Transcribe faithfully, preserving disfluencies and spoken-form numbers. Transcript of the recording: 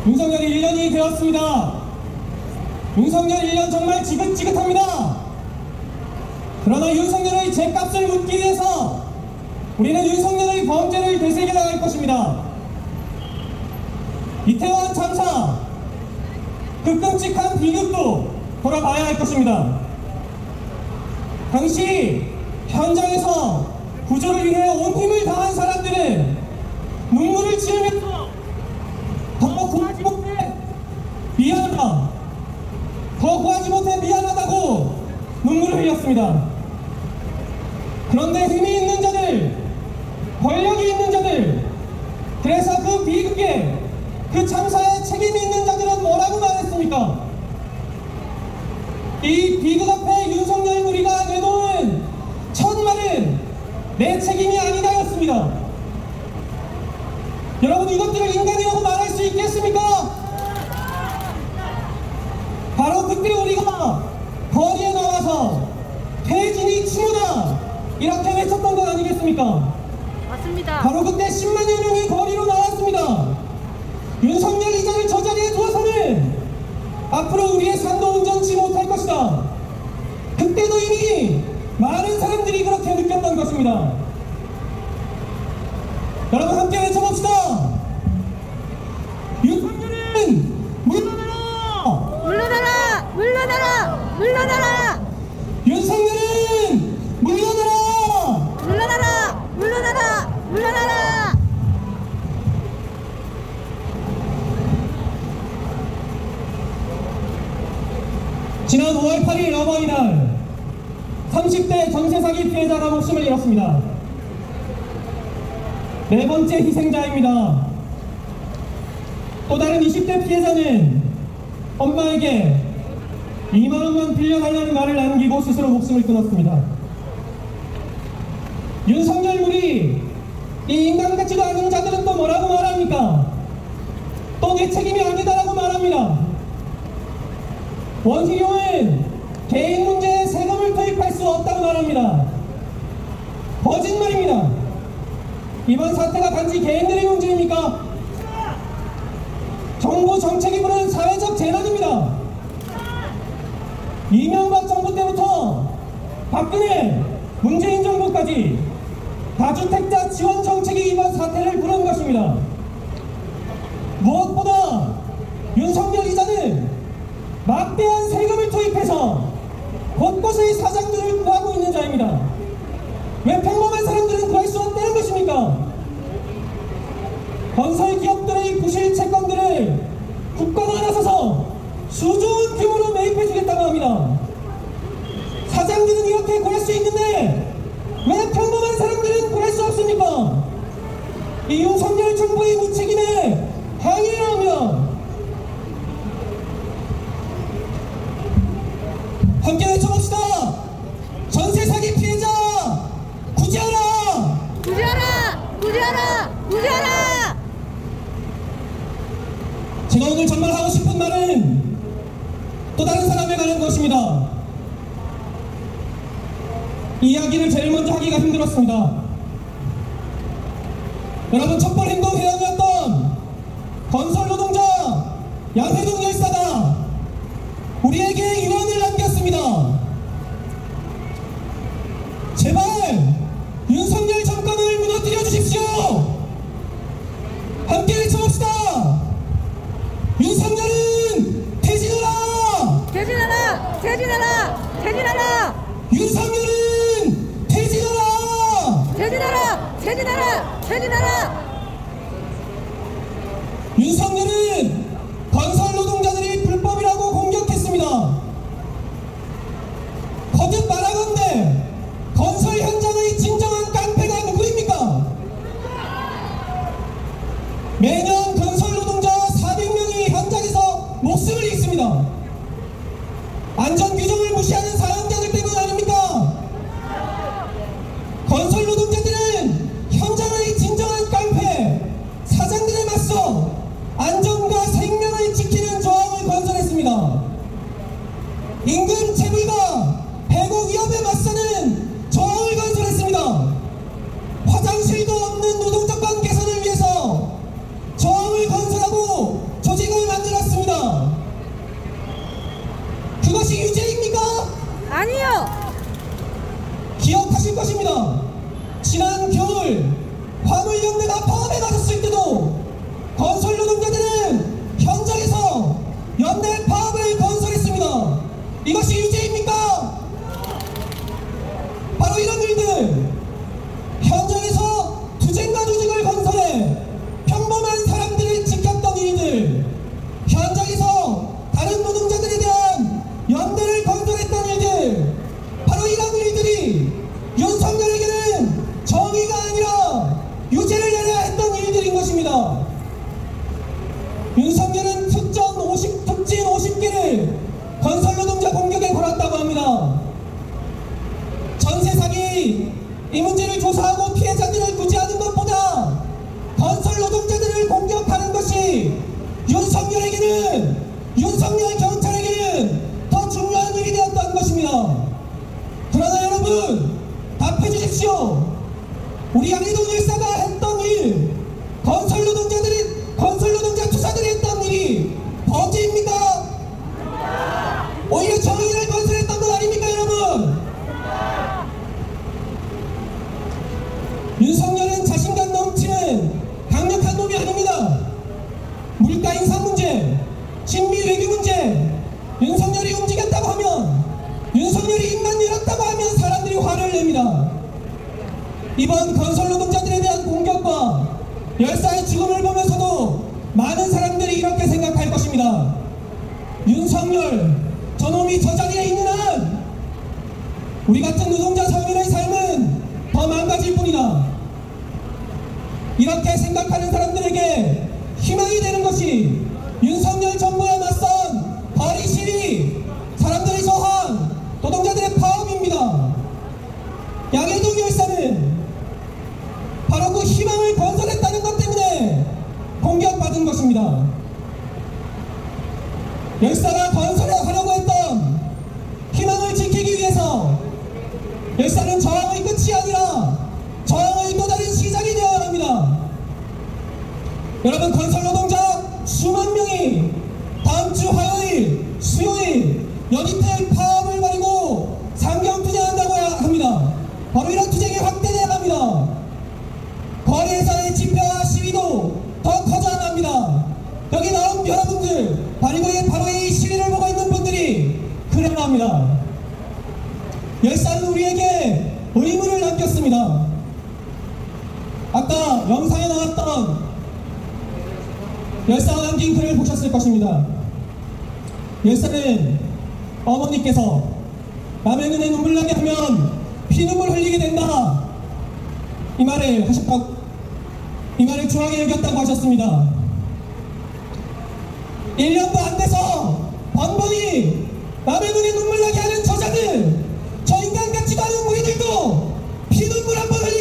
윤석열이 일 년이 되었습니다. 윤석열 일 년 정말 지긋지긋합니다. 그러나 윤석열의 죗값을 묻기 위해서 우리는 윤석열의 범죄를 되새겨 나갈 것입니다. 이태원 참사, 그 끔찍한 비극도 돌아봐야 할 것입니다. 당시 현장에서 구조를 위해 온 힘을 다한 사람들은 눈물을 지으면서 더 구하지 못해 미안하다, 더 구하지 못해 미안하다고 눈물을 흘렸습니다. 그런데 힘이 있는 자들, 권력이 있는 자들, 그래서 그 비극에, 그 참사에 책임이 있는 자들은 뭐라고 말했습니까? 이 비극 앞에 윤석열 무리가 내놓은 첫 말은 내 책임이 아니다였습니다. 여러분, 이것들을 인간이라고 말할 수 있겠습니까? 바로 그때 우리가 거리에 나와서 퇴진이 추모다 이렇게 외쳤던 것 아니겠습니까? 맞습니다. 바로 그때 십만여 명이 거리로 나왔습니다. 윤석열 이자를 저 자리에 두어서는 앞으로 우리의 산도 온전치 못할 것이다. 그때도 이미 많은 사람들이 그렇게 느꼈던 것입니다. 여러분, 함께 외쳐봅시다. 윤석열은 물러나라! 물러나라! 물러나라! 물러나라! 윤석열은 물러나라! 물러나라! 물러나라! 물러나라! 지난 오월 팔일 어버이날 삼십 대 전세 사기 피해자가 목숨을 잃었습니다. 네 번째 희생자입니다. 또 다른 이십 대 피해자는 엄마에게 이만 원만 빌려달라는 말을 남기고 스스로 목숨을 끊었습니다. 윤석열 무리, 이 인간 같지도 않은 자들은 또 뭐라고 말합니까? 또 내 책임이 아니다라고 말합니다. 원희룡은 개인 문제에 세금을 투입할 수 없다고 말합니다. 거짓말입니다. 이번 사태가 단지 개인들의 문제입니까? 정부 정책이 부른 사회적 재난입니다. 이명박 정부 때부터 박근혜, 문재인 정부까지 다주택자 지원 정책이 이번 사태를 부른 것입니다. 무엇보다 윤석열 이자는 막대한 세금을 투입해서 곳곳의 사장들을 구하고 있는 자입니다. 왜 평범한 사람들은 구할 수 없다는 것입니까? 건설 기업들의 부실 채권들을 국가가 나서서 수조원 규모로 매입해주겠다고 합니다. 사장들은 이렇게 구할 수 있는데 왜 평범한 사람들은 구할 수 없습니까? 이 윤석열 정부의 무책임에 항의하며 함께 외쳐봅시다. 전세 사기 피해자 구제하라! 구제하라! 구제하라! 구제하라! 제가 오늘 정말 하고 싶은 말은 또 다른 사람에 관한 것입니다. 이 이야기를 제일 먼저 하기가 힘들었습니다. 여러분, 촛불행동회원이었던 건설 노동자 양회동 열사가 우리에게 유언을 남겼습니다. 제발 윤석열 정권을 무너뜨려 주십시오. 함께 외쳐봅시다. 윤석열은 퇴진하라! 퇴진하라! 퇴진하라! 퇴진하라! 윤석열은 퇴진하라! 퇴진하라! 퇴진하라! 퇴진하라! 윤석열은 건설 노동자들이 불법이라고 공격했습니다. 거듭 말하건대 건설 현장의 진정한 깡패가 누구입니까? 매년 건설 노동자 사백 명이 현장에서 목숨을 잃습니다. 안전 규정을 무시하는 사용자들 때문 아닙니까? 건설 노동자들은 현장의 진정한 깡패, 사장들에 맞서 안전과 생명을 지키는 조항을 건설했습니다. 임금 체불과 해고 위협에 맞서는 조항을 건설했습니다. 화장실도 없는 노동조건 개선을 위해서 조항을 건설하고 조직을 윤석열은 특전 오십, 특진 오십 개를 건설노동자 공격에 걸었다고 합니다. 전세 사기 이 문제를 조사하고 피해자들을 구제하는 것보다 건설노동자들을 공격하는 것이 윤석열에게는 윤석열 경찰에게는 더 중요한 일이 되었다는 것입니다. 그러나 여러분 답해 주십시오. 우리 양해동 일사가 했던 일, 건설노동자들이 건설노동자 투사들이 했던 일이 범죄입니까? 오히려 정의를 건설했던 것 아닙니까 여러분? 윤석열은 자신감 넘치는 강력한 놈이 아닙니다. 물가 인상 문제, 친미 외교 문제, 윤석열이 움직였다고 하면, 윤석열이 입만 열었다고 하면 사람들이 화를 냅니다. 이번 건설노동자들에 대한 공격과 열사의 죽음을 보면서도 많은 사람들이 이렇게 생각할 것입니다. 윤석열, 저놈이 저 자리에 있는 한 우리 같은 노동자 서민의 삶은 더 망가질 뿐이다. 이렇게 생각하는 사람들에게 희망이 되는 것이 윤석열 정부에 맞선 거리 시위, 사람들의 저항, 노동자들의 파업입니다. 양해동 열사는 바로 그 희망을 건설했다는 것 때문에 공격받은 것입니다. 열사가 건설하려고 했던 희망을 지키기 위해서 열사는 저항의 끝이 아니라 저항의 또 다른 시작이 되어야 합니다. 여러분, 건설노동자 수만 명이 다음 주 화요일, 수요일, 연이틀 파업을 벌이고 상경투쟁한다고 합니다. 바로 이런 투쟁이 확대돼야 합니다. 거리에서의 집회와 시위도 더 커져야 합니다. 여기 나온 여러분들, 바로 이, 바로 이 시위를 보고 있는 분들이 그래야 합니다. 열사는 우리에게 의무를 남겼습니다. 아까 영상에 나왔던 열사가 남긴 글을 보셨을 것입니다. 열사는 어머니께서 남의 눈에 눈물 나게 하면 피눈물 흘리게 된다, 이 말을 하셨다고, 이 말을 중하게 여겼다고 하셨습니다. 일 년도 안 돼서 번번이 남의 눈에 눈물 나게 하는 저자들, 저 인간 같지도 않은 우리들도 피눈물 한번 흘리